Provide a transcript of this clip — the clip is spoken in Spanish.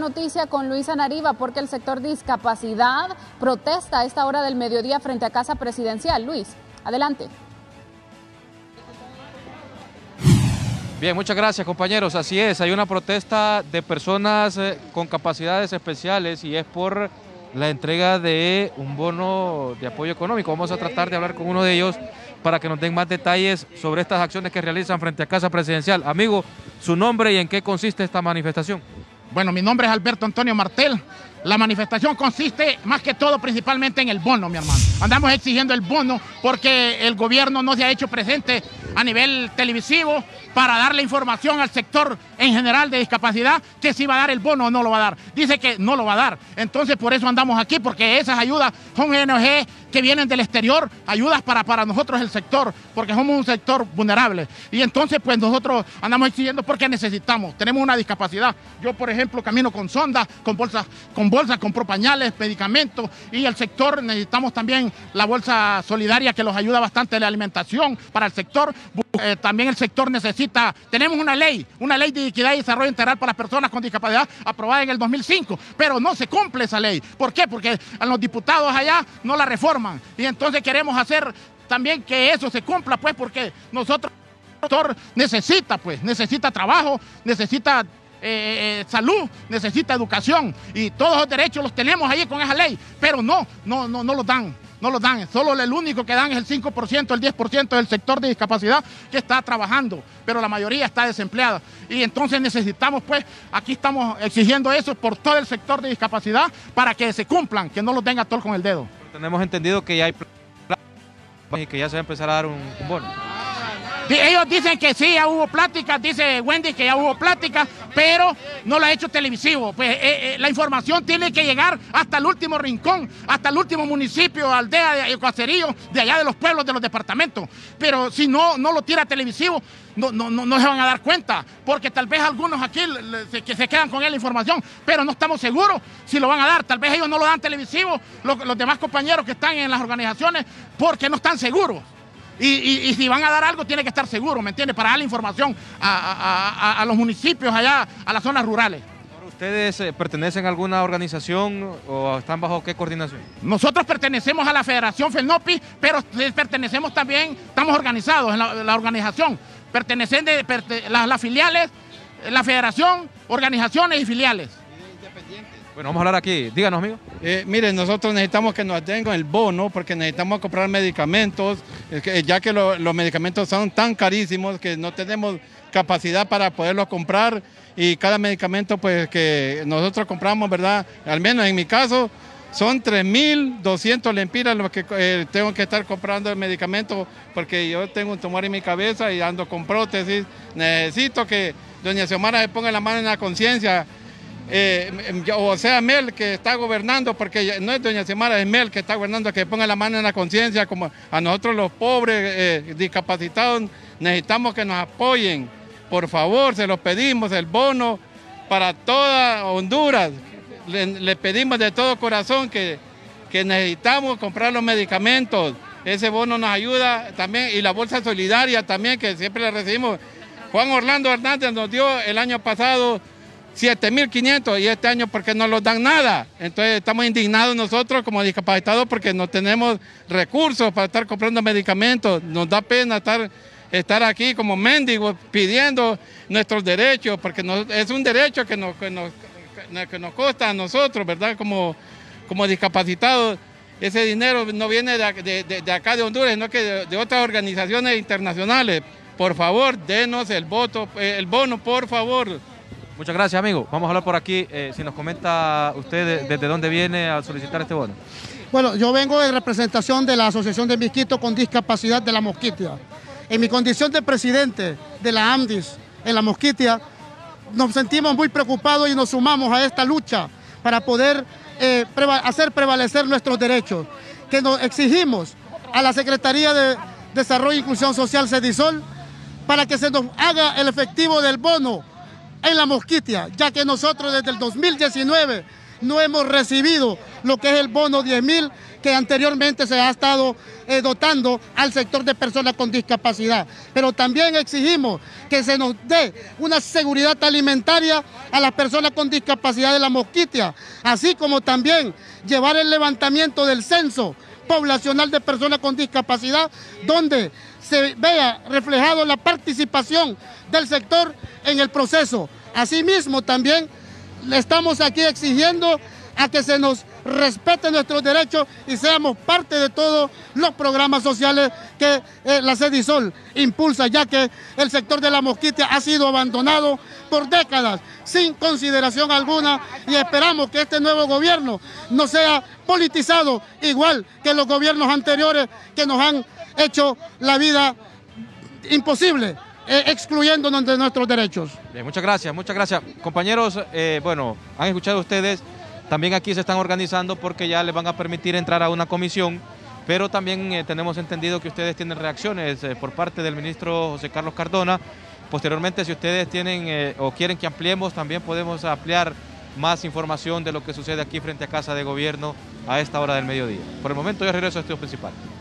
noticia con Luisa Nariva porque el sector discapacidad protesta a esta hora del mediodía frente a Casa Presidencial. Luis, adelante. Bien, muchas gracias, compañeros. Así es, hay una protesta de personas con capacidades especiales y es por la entrega de un bono de apoyo económico. Vamos a tratar de hablar con uno de ellos para que nos den más detalles sobre estas acciones que realizan frente a Casa Presidencial. Amigo, su nombre y en qué consiste esta manifestación. Bueno, mi nombre es Alberto Antonio Martel. La manifestación consiste más que todo principalmente en el bono, mi hermano. Andamos exigiendo el bono porque el gobierno no se ha hecho presente a nivel televisivo para darle información al sector en general de discapacidad que si va a dar el bono o no lo va a dar. Dice que no lo va a dar. Entonces por eso andamos aquí, porque esas ayudas son ONG que vienen del exterior, ayudas para nosotros el sector, porque somos un sector vulnerable. Y entonces pues nosotros andamos exigiendo porque necesitamos, tenemos una discapacidad. Yo por ejemplo camino con sonda, con bolsas, compro pañales, medicamentos, y el sector necesitamos también la bolsa solidaria que los ayuda bastante de la alimentación para el sector. También el sector necesita, tenemos una ley de equidad y desarrollo integral para las personas con discapacidad aprobada en el 2005, pero no se cumple esa ley. ¿Por qué? Porque a los diputados allá no la reforman, y entonces queremos hacer también que eso se cumpla, pues, porque nosotros, el sector necesita trabajo, necesita salud, necesita educación, y todos los derechos los tenemos ahí con esa ley, pero no los dan. No los dan, solo el único que dan es el 5%, el 10% del sector de discapacidad que está trabajando, pero la mayoría está desempleada. Y entonces necesitamos, pues, aquí estamos exigiendo eso por todo el sector de discapacidad para que se cumplan, que no los den a tol con el dedo. Tenemos entendido que ya hay y que ya se va a empezar a dar un bono. Ellos dicen que sí, ya hubo pláticas, dice Wendy que ya hubo pláticas, pero no lo ha hecho televisivo. Pues la información tiene que llegar hasta el último rincón, hasta el último municipio, aldea, caserío, de allá de los pueblos, de los departamentos. Pero si no lo tira televisivo, no se van a dar cuenta, porque tal vez algunos aquí que se quedan con la información, pero no estamos seguros si lo van a dar. Tal vez ellos no lo dan televisivo, los demás compañeros que están en las organizaciones, porque no están seguros. Y si van a dar algo, tiene que estar seguro, ¿me entiende? Para dar la información a los municipios allá, a las zonas rurales. ¿Ustedes pertenecen a alguna organización o están bajo qué coordinación? Nosotros pertenecemos a la Federación FENOPI, pero pertenecemos también, estamos organizados en la organización. Pertenecen las filiales, la Federación, organizaciones y filiales. Bueno, vamos a hablar aquí. Díganos, amigo. Miren, nosotros necesitamos que nos den el bono porque necesitamos comprar medicamentos, ya que los medicamentos son tan carísimos que no tenemos capacidad para poderlos comprar, y cada medicamento pues que nosotros compramos, ¿verdad? Al menos en mi caso son 3.200 lempiras los que tengo que estar comprando el medicamento, porque yo tengo un tumor en mi cabeza y ando con prótesis. Necesito que doña Xiomara se ponga la mano en la conciencia. O sea, Mel, que está gobernando, porque no es doña Xiomara, es Mel que está gobernando, que ponga la mano en la conciencia, como a nosotros los pobres discapacitados necesitamos que nos apoyen. Por favor, se los pedimos, el bono para toda Honduras. Le pedimos de todo corazón que necesitamos comprar los medicamentos. Ese bono nos ayuda también, y la bolsa solidaria también, que siempre la recibimos. Juan Orlando Hernández nos dio el año pasado 7.500, y este año porque no nos dan nada. Entonces estamos indignados nosotros como discapacitados porque no tenemos recursos para estar comprando medicamentos. Nos da pena estar aquí como mendigos pidiendo nuestros derechos, porque es un derecho que nos consta a nosotros, ¿verdad? Como discapacitados. Ese dinero no viene de acá de Honduras, sino que de otras organizaciones internacionales. Por favor, denos el bono, por favor. Muchas gracias, amigo. Vamos a hablar por aquí. Si nos comenta usted desde dónde viene a solicitar este bono. Bueno, yo vengo en representación de la Asociación de Misquitos con Discapacidad de La Mosquitia. En mi condición de presidente de la AMDIS en La Mosquitia, nos sentimos muy preocupados y nos sumamos a esta lucha para poder hacer prevalecer nuestros derechos, que nos exigimos a la Secretaría de Desarrollo e Inclusión Social, CEDISOL, para que se nos haga el efectivo del bono en La Mosquitia, ya que nosotros desde el 2019 no hemos recibido lo que es el bono 10.000 que anteriormente se ha estado dotando al sector de personas con discapacidad. Pero también exigimos que se nos dé una seguridad alimentaria a las personas con discapacidad de la Mosquitia, así como también llevar el levantamiento del censo poblacional de personas con discapacidad, donde se vea reflejado la participación del sector en el proceso. Asimismo, también le estamos aquí exigiendo a que se nos respeten nuestros derechos y seamos parte de todos los programas sociales que la Cedisol impulsa, ya que el sector de la Mosquitia ha sido abandonado por décadas sin consideración alguna, y esperamos que este nuevo gobierno no sea politizado igual que los gobiernos anteriores que nos han hecho la vida imposible, excluyéndonos de nuestros derechos. Bien, muchas gracias, compañeros. Bueno, han escuchado ustedes. También aquí se están organizando porque ya les van a permitir entrar a una comisión, pero también tenemos entendido que ustedes tienen reacciones por parte del ministro José Carlos Cardona. Posteriormente, si ustedes tienen o quieren que ampliemos, también podemos ampliar más información de lo que sucede aquí frente a Casa de Gobierno a esta hora del mediodía. Por el momento yo regreso a Estudio Principal.